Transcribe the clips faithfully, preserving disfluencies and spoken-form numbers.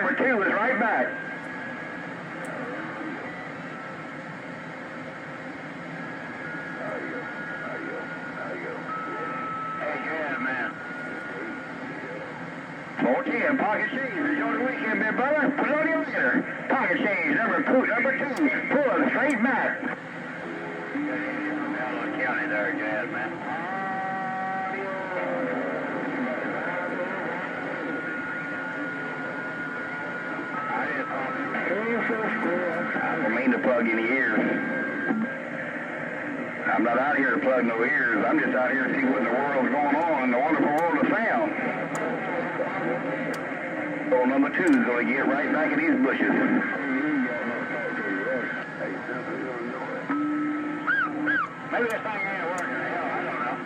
number two is right back. Hey, yeah, man. four ten, pocket change. Enjoy the weekend, big brother. Put it on your leader. Pocket change, number two, number two. Pull it straight back. County there, Jazz, man. I don't mean to plug any ears. I'm not out here to plug no ears. I'm just out here to see what in the world's going on in the wonderful world of sound. Old number two is going to get right back in these bushes. Maybe this thing ain't working. Hell, I don't know.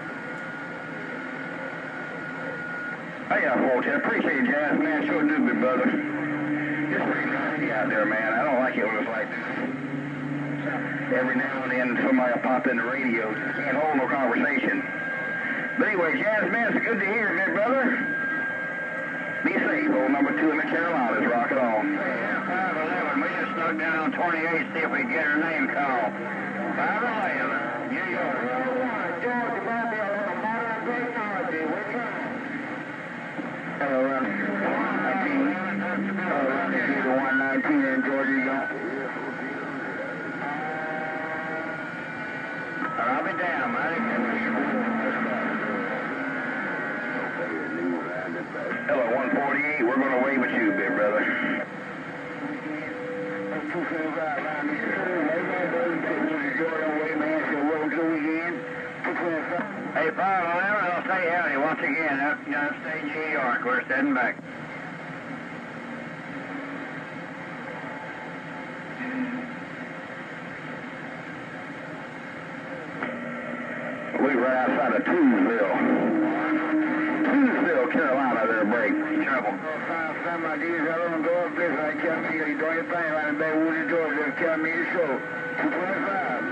Hey, I four ten. Appreciate it, Jazz, man. Sure do, big brother. It's pretty nasty out there, man. I don't like it when it's like this. Every now and then somebody will pop in the radio. Can't hold no conversation. But anyway, Jazz, man, it's good to hear, big brother. Be safe. Old number two in the Carolinas. Rock it on. Yeah, five eleven. We just snuck down on twenty-eight, see if we can get her name called. five eleven. New York. Georgia, Bobby, modern technology. We're trying. Hello, run. Hello, run. The one nineteen in Georgia, you go. I'll be damned. I didn't get Hello, one forty-eight. We're going to wave at you, big brother. Hey, five eleven, I'll say howdy once again. Up United States, New York. We're standing back. We're right outside of Toolsville. Toolsville, Carolina, they're a break. Trouble. Some of these other go up this, I can't see you doing your thing right in Baywood, Georgia. Tell me the show. two twenty-five.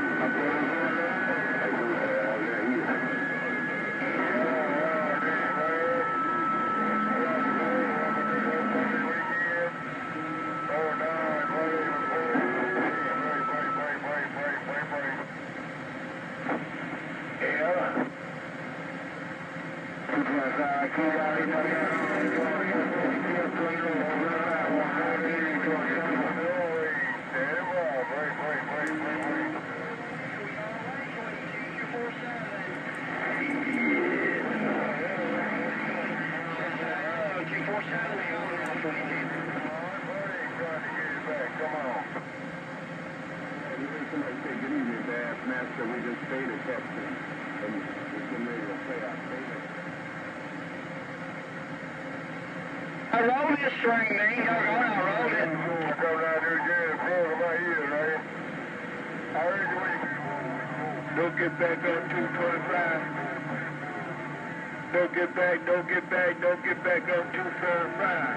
I rolled this string, man. I rolled it. I come down here again and pulled my ears, right? I heard you when don't get back on two twenty-five. Don't get back, don't get back, don't get back on two thirty-five.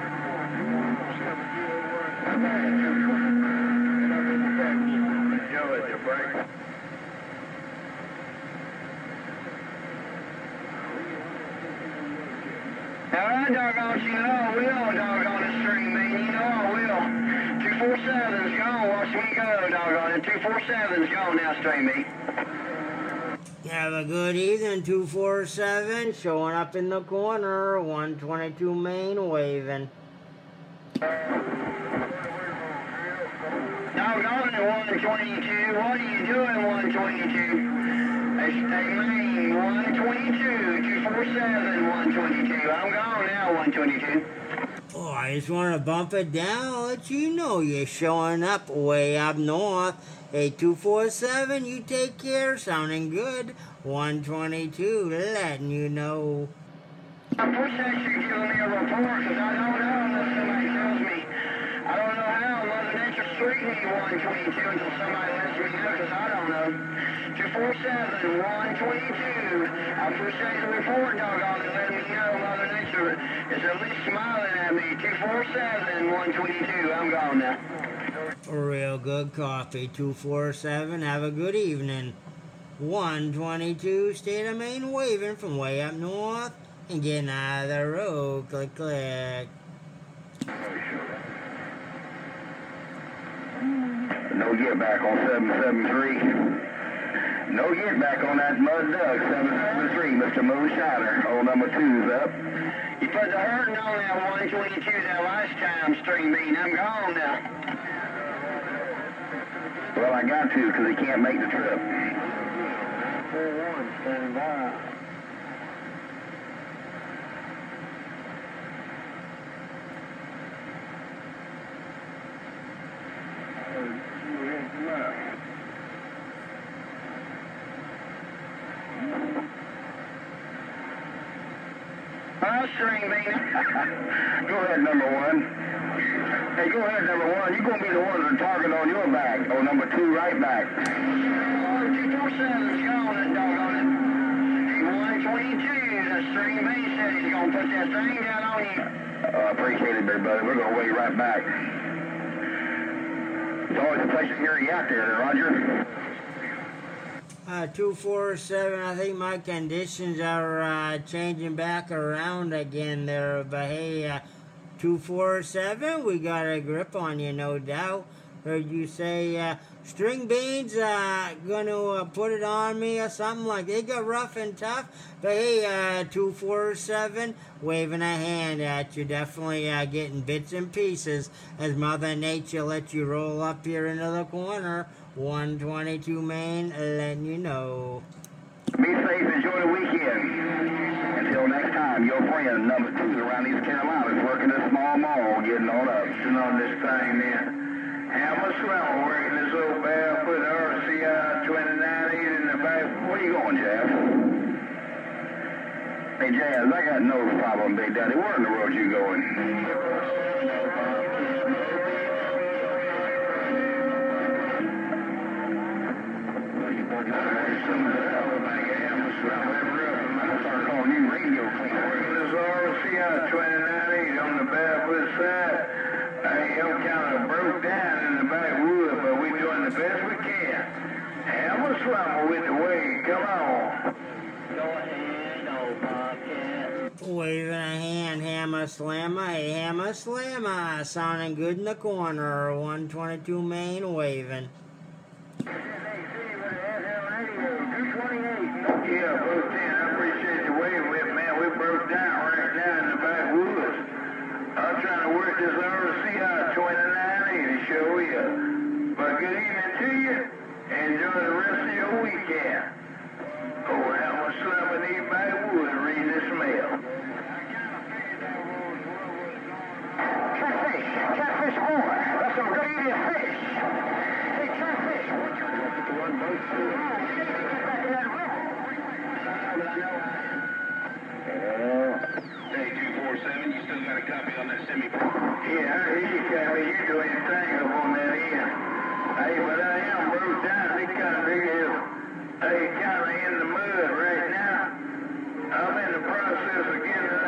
Enjoy it, your break. All right, doggone, you know I will, doggone the string, man. You know I will. two forty-seven's gone. Watch me go, doggone it. two forty-seven's gone now, string me. Have a good evening, two forty-seven. Showing up in the corner. one twenty-two Main waving. Doggone it, one twenty-two. What are you doing, one twenty-two? Hashtag Main, one twenty-two, two forty-seven, one twenty-two. I'm gone now, one twenty-two. Oh, I just want to bump it down, let you know you're showing up way up north. Hey, two forty-seven, you take care, sounding good. one twenty-two, letting you know. I appreciate you giving me a report, because I don't know unless somebody tells me. I don't know how Mother Nature's treating me one twenty-two until somebody lets me know, because I don't know. two forty-seven, one twenty-two. I appreciate the report, doggone it, letting me know Mother Nature is at least smiling at me. two forty-seven, one twenty-two. I'm gone now. Real good coffee, two forty-seven. Have a good evening. one twenty-two, State of Maine waving from way up north and getting out of the road. Click, click. No get back on seven seven three. No get back on that Mud Duck, seven seven three, Mister Moonshiner. Old number two's up. You put the hurting on that one twenty-two that last time, String Bean. I'm gone now. Well, I got to because he can't make the trip. four one, standing by. Hi, String Bean. Go ahead, number one. Hey, go ahead, number one. You're going to be the one with the target on your back. Oh, number two, right back. Oh, two four seven's gone, that doggone it. one twenty-two, the String Bean said he's going to put that thing down on you. Uh, appreciate it, big brother. We're going to wait right back. It's always a pleasure to hear you out there, Roger. Uh, two four seven, I think my conditions are uh, changing back around again there, but hey, uh, two four seven, we got a grip on you, no doubt. Heard you say, uh, String Beans uh, gonna uh, put it on me or something like that. They got rough and tough, but hey, uh, two four seven, waving a hand at you, definitely uh, getting bits and pieces as Mother Nature lets you roll up here into the corner. one twenty-two Main, letting you know. Be safe, enjoy the weekend. Until next time, your friend, number two around East Carolina, is working a small mall, getting on up. Sitting on this thing there. Hammer Swell working this old barefoot R C I twenty-nine eight in the back. Where you going, Jazz? Hey, Jazz, I got no problem, Big Daddy. Where in the road you going? Start calling you radio cleaner. This R C I twenty-nine eight on the barefoot side. Hey, I'm kind of broke down in the backwood, but we're doing the best we can. Hammer Swell with the wave. Come on. Go ahead, old Bobcat. Waving a hand, Hammer Slammer, hey, Hammer Slammer, sounding good in the corner, one twenty-two Main, waving. Yeah, broke in. I appreciate the wave with, man. We broke down right now in the backwoods. I'm trying to work this R C I twenty-nine eight to show you. But good evening to you. Enjoy the rest of your weekend. Oh, how much slum in these backwoods reading this mail. Catfish, catfish boy. That's some good eating fish. Hey, catfish, what you want to run boats to? Hey, two four seven, you still got a copy on that semi-pro? Yeah, I hear you, Cammy. You're doing your thing up on that end. Hey, but I am broke down. They kind of big as, hey, kind of in the mud right now. I'm in the process of getting